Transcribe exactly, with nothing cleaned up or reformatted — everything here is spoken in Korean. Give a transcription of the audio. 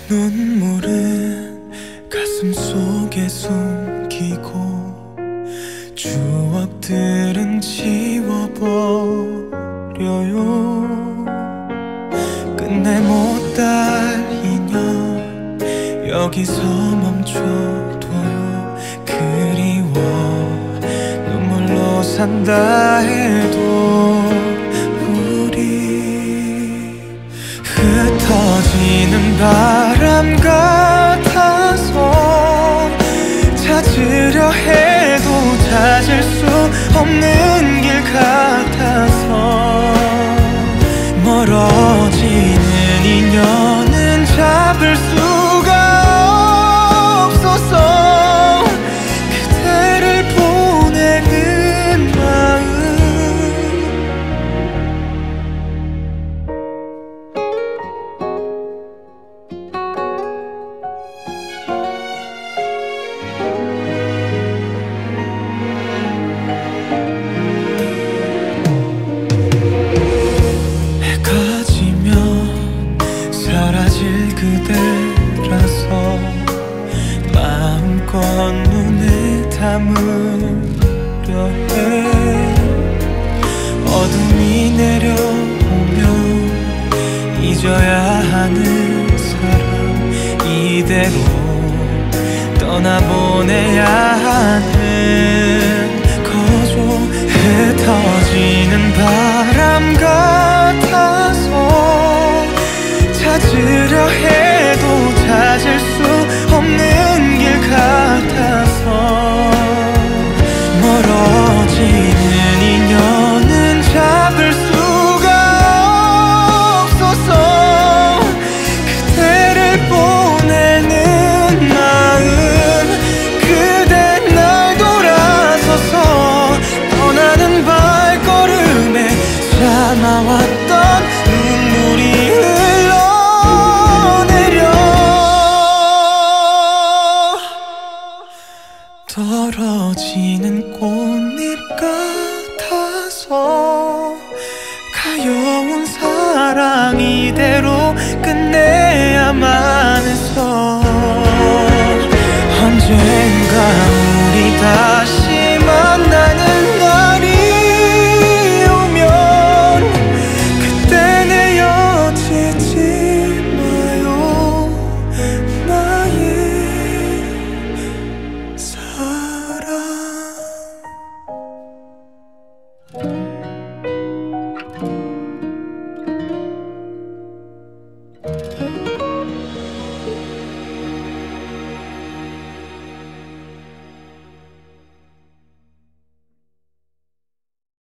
눈물은 가슴 속에 숨기고 추억들은 지워버려요. 끝내 못 달리면 여기서 멈춰둬요. 그리워 눈물로 산다 해도 우리 흩어지는 바람 같아서 찾으려 해도 찾을 수 없는 길 같아서 멀어지는 인연은 잡을 수가 없어서 그대를 보내는 마음. 해가 지면 사라질 그대라서 마음껏 눈에 담으려 해. 어둠이 내려오면 잊어야 하는 사람 이대로 떠나보내야 하는 거죠. 흩어지는 바람 같아서 찾으려 해도 찾을 수 없는 길 같아서 멀어지는 인연은 잡을 수가 없어서 그대를 보내는 마음. 그대 날 돌아서서 떠나는 발걸음에 참아왔던 눈물이 흘러내려 떨어지는 꽃잎 같아서 가여운 사랑 이대로 끝내야만 해서 언젠가 우리 다시